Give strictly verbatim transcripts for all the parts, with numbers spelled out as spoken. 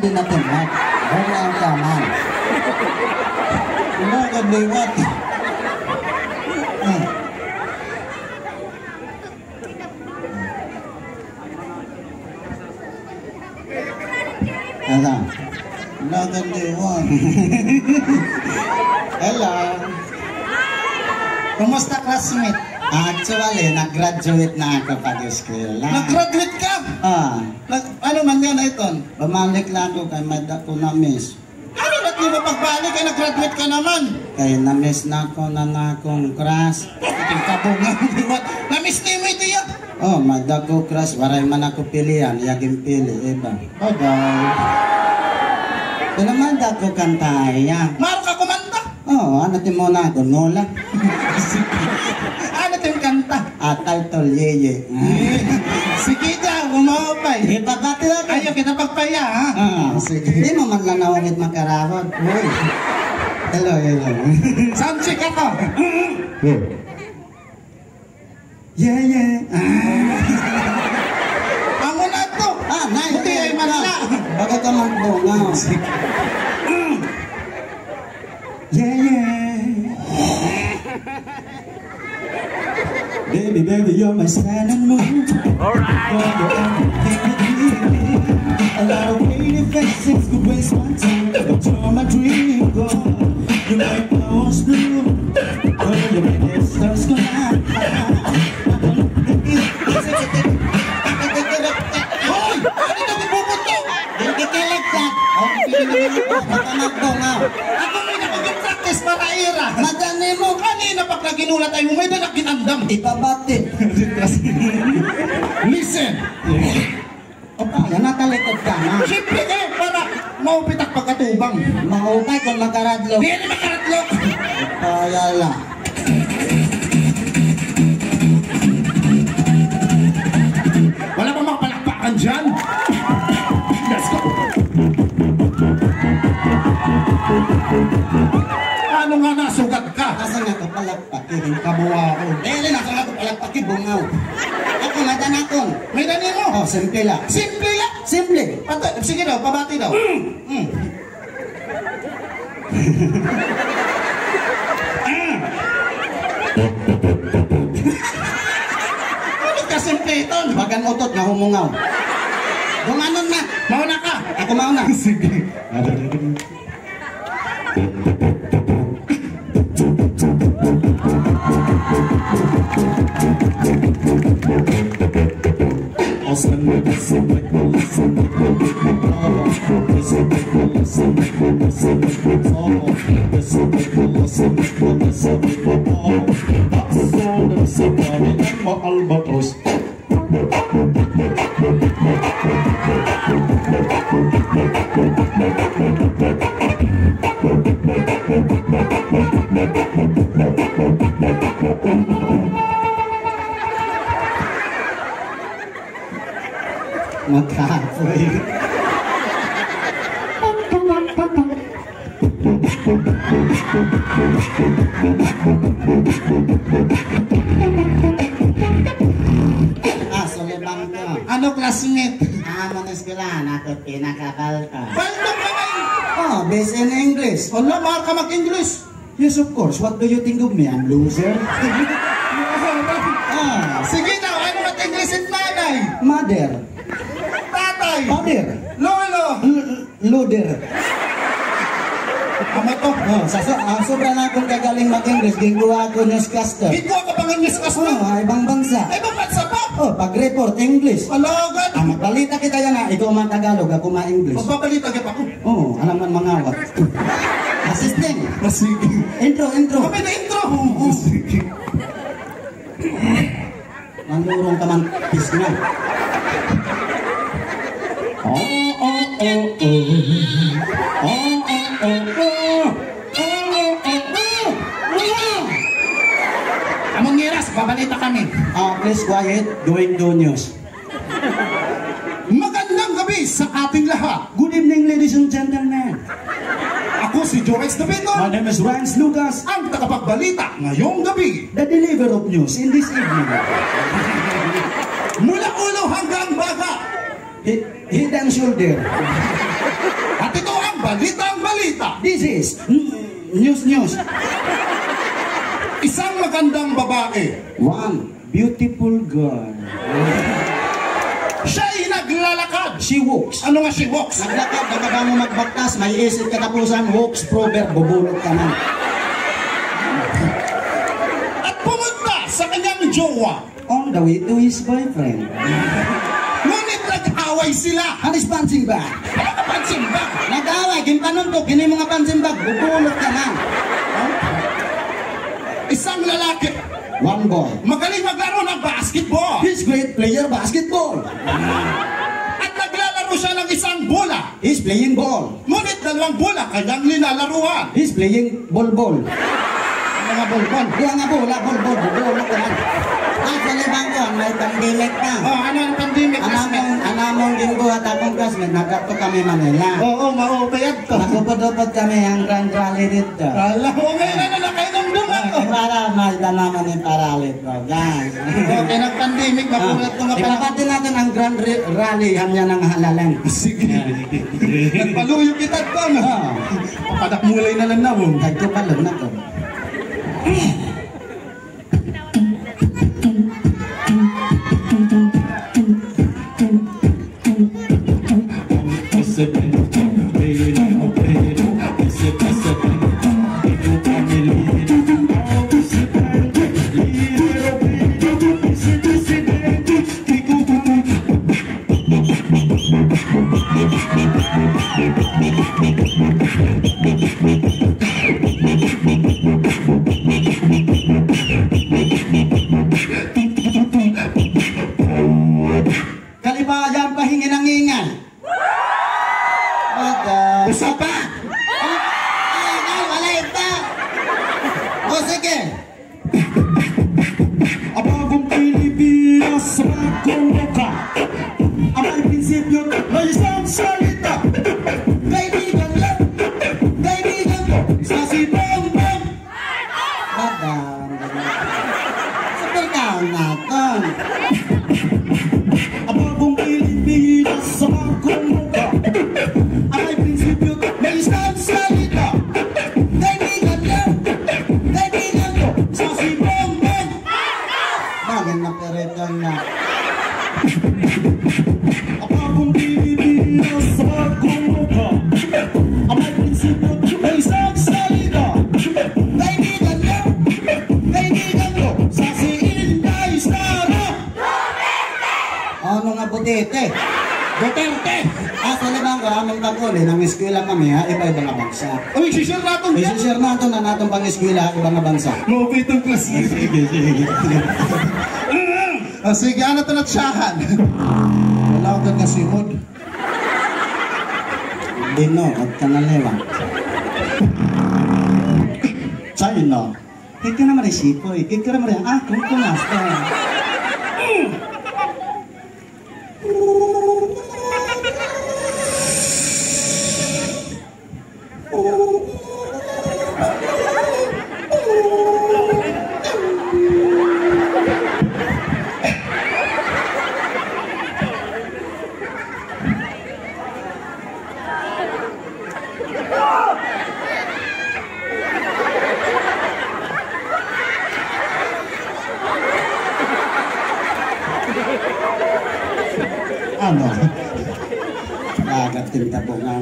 din natin, Mat. Huwag na ang kaman. Kumagaliwat. Hmm. Ano? Kumagaliwat. Hello. Kumusta, classmate? Actually, nag-graduate na ako pa di school. Nag-graduate ka? Ah. Nag ano man yan, Aiton? Bumalik lang ako kay mada ko na miss. Ano ba't di mo pagbalik ay nag-graduate ka naman? Kaya na-miss na ako na na akong crush. Ating kabungan, di ba? Na-miss ni mo ito yan? Oh, mada ko crush. Waray man ako pilihan. Yaging pili, iba. Bye-bye. Ito naman da ko kantaya. Maro ka kumanta? Oh, ano din mo na ako? Nola. Ano ito yung kanta? At title, yeye. Sige daw, umapay. Ipabati lang. Ayaw kita pagpaya, ha? Ah, sige. Hindi mo man lang nawangit makarawag. Uy. Hello, hello. Sound check ako. Yeah, yeah. Amo na ito. Ah, nice. Buti ay manla. Baga ka magbungaw. Yeah, yeah. Baby, baby, you're my sun and moon. Alright. A lot of pretty faces could waste my time, but you're my dream girl. You make my heart blue. Girl, you make the stars come out. Hoy! Ano ito bibukot to? Nagkikilig ka. Oh, pinigil ko. Baka magbungaw. Ako may nakapag-practice para ira. Madani mo. Kanina pag naginulat ay may danak ginandam. Ipabati. Listen. Opa, yan natalikod ka na. Siyempre eh, para maupitak pagkatubang. Mahupay kung makaradlo. Di yan makaratlo. Payala. Wala pa makapalakpakan dyan. Let's go. Ano nga nasugat ka? Kasi nga kapalagpakin. Kabuha ako. Dahil na ka kapalagpakin, bungaw. Ako, madanakon. May dani mo. Oh, simple lang. Simple lang. Simple. Pata, sige daw, pabati daw. Mm. Mm. Ano ka simple ito? Bagan utot na humungaw. Bunganon na. Mauna ka. Ako mauna. Sige. Albatros. Makapoy. Ah, sulibang ko. Ano classmate? Amon eskwelahan ako pinakabalta. Baldo ka ngayon. Oh, based in English. Wala, mahal ka mag-English. Yes, of course. What do you think of me? I'm loser. Ah, Sige daw, ano mag-English at nanay? mother. Tatay. Father. Lolo. L- Loader. Ama to. Oh, sa so, ah, sobra na akong kagaling mag-English. Gingawa ako newscaster. Ikaw ka pang English kas Oh, na. ibang bangsa. Ay, bakit sa pa? Oh, pag-report, English. Alagan. Ah, magbalita kita yan ha. Ikaw man Tagalog, ako man English. Magpapalit agad ako. Oh, alam man mga awat. Assistant. Sige. Intro, intro. Kami na intro. Oh, oh. Sige. Manurong ka man, pis na. Oh, oh, oh, oh. Oh, oh, oh, oh. Among ngiras, babalita kami. Ah, please quiet, going to news. Magandang gabi sa ating lahat. Good evening, ladies and gentlemen. Ako si Jorex Davino, My name is Rance Lucas, ang tagapagbalita ngayong gabi. the deliverer of news in this evening. Mula ulo hanggang baga. He- Head and shoulder. balitang balita. This is mm, news news. Isang magandang babae. One beautiful girl. Siya'y naglalakad. She walks. Ano nga she walks? Naglakad, nagkaka mo magbaktas, may isip katapusan, walks, proverb, bubulot ka na. At pumunta sa kanyang jowa. On the way to his boyfriend. Ngunit nag-away sila. Anis pansing bag. Ano ka pansin ba? Nag-away, ginpanuntok, gini mga pansing bag, bubulot ka na. Isang lalaki. One boy. Magaling maglaro ng basketball. He's great player basketball. At naglalaro siya ng isang bola. He's playing ball. Ngunit dalawang bola kanyang linalaruan. He's playing ball ball. Mga bolbon. Dua nga bola, ball ball, bubulot ka na. At sa libang ko, may pandemic na. Oh, ano ang pandemic? Anamong, anamong linggo at akong classmate, nagkato kami Manila. Oo, maupayad to. Nakupad-upad kami ang Grand Rally dito. Alam mo, ngayon ano na kayo ng duman ko. Para mahita naman yung paralit ko. Yan. Okay, nag-pandemic, mapulat ko nga pala. Ipapati natin ang Grand Rally, hamya ng halalan. Sige. Nagpaluyo kita to, no? Oh. Papadakmulay na lang na, mo. Nagtupalog na to. Kalibayan pahingin ang ingay. Bata. Usa pa! Ay, ay, wala ito. O sige. Abagong Pilipinas sa bagong muka. Ang may prinsipyo may isang salita. Kaibigan lang. Kaibigan ko. Sa si Bongbong. Bata. Sabay ka natin. Abagong Pilipinas sa bagong muka. Ang may prinsipyo may isang salita. Kaibigan lang. Kaibigan ko. Sa si Bongbong. Bagay na peretan na. Abagong Pilipinas sa bagong muka. Ang may prinsipyo may isang salita. Kaibigan lang. Kaibigan ko. Sa si Inday Sara. Ano nga butete? Duterte. Ah, sa libang ko, aming pagkuli, ng eskwela kami ha, iba-iba nga bansa. Uy, sisir natin dyan. Isishare natin na natin pang eskwela, iba nga bansa. Maupi itong class. Sige, sige. Ah, sige, ano ito na tsahan? Wala ko ka simod. Dino, at kanalewa. China. Kaya ka naman rin sipoy, kaya ka naman rin, ah, kung kumasta. Ano? Lagat tinta po nga.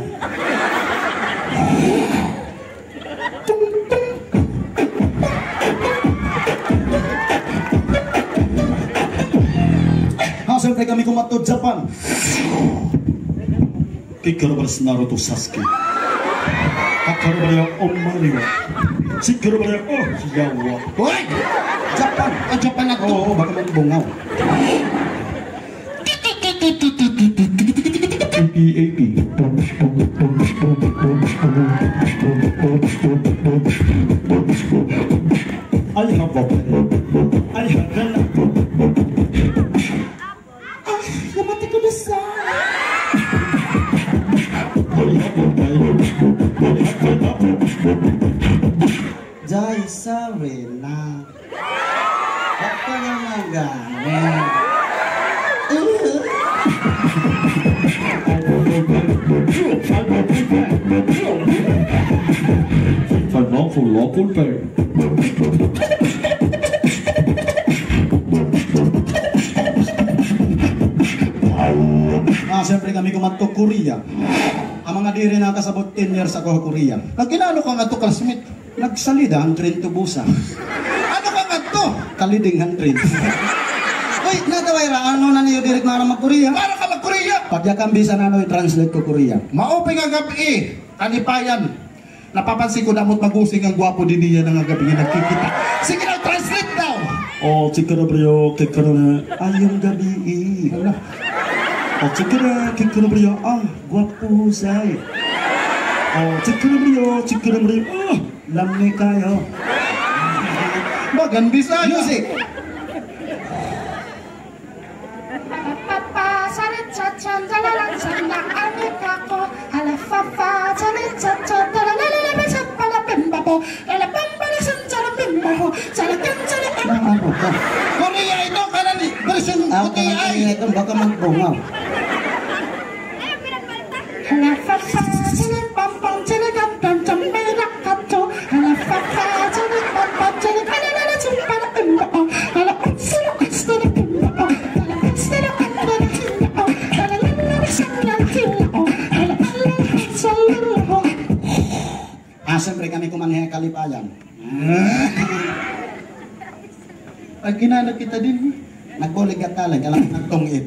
Ah, siyempre kami kumatod Japan. Kikaro ba si Naruto Sasuke? Kakaro ba yung Omario? Siguro ba yung oh, si Yawa? Hoy! Japan! Ah, Japan na to! Oo, baka magbungaw. A P A P I have a I have a Ah, lamati ko na sa... Jai Sarena. Apa yang magaling? I will go back. I will go back. Phải nó phù lỗ phun về. Ah, siyempre kami kumadto Korea. Ang mga diri na kasabot ten years ako sa Korea. Nagkinano ka nga to, classmate? Nagsalida ang train to Busan. Ano ka nga to? Kaliding han train. Uy, Nataway ra ano na niyo direct na mag Korea. para ka mag-Korea. Pagyakan bisa na no translate ko Korea. Mauping ang gabi, kanipayan. Napapansin ko na mo't magusing ang gwapo din niya ng gabi nagkikita. Sige na, translate daw. 어, 지켜라버려, 개커러네. Ayong gabi. Wala. 어, 지켜라, 개커러버려. 아, guwapo-say. 어, 지켜라버려, 지켜라버려. 아, Lamni kayo. Bagan Bisaya. Music. Papa, cha-cha-cha, la-la-la, cha-la, ane-kako, ala-fa-fa, cha-la-cha-cha, ta-la-la-la-la-la-cha-pa-la-bim-ba-bo, la-la-bam-ba-la-san-cha-la-bim-ba-bo, cha-la-kim-cha-la-kim. Na ano ka? Korea ito, kanan ni version Ako O T ka I. ito baka magbungaw. Ala-fa-fa, cha-la-bam-bam, cha-la-gam-bam, cha-me-la-ka-to, ala-fa-fa, cha-la-bam-bam, cha-la-la-la-la, cha-pa-la-bim-ba-bo, ala-bam-sa-la-ka-sta-la-bim-ba-bo, Ah, siyempre kami kumanhe kalipayan. Ay, kinanag kita din. Nagbulig at talag, alam nagtungit.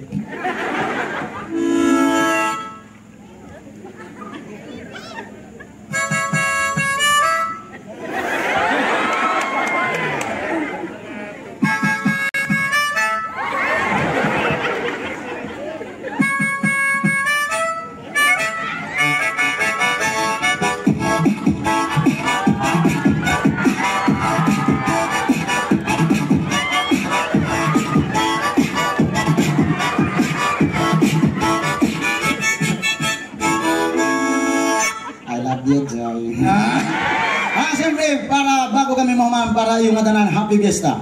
I love you, Joy. Ah, siyempre, para bago kami mahumaan, para yung matanan, happy fiesta.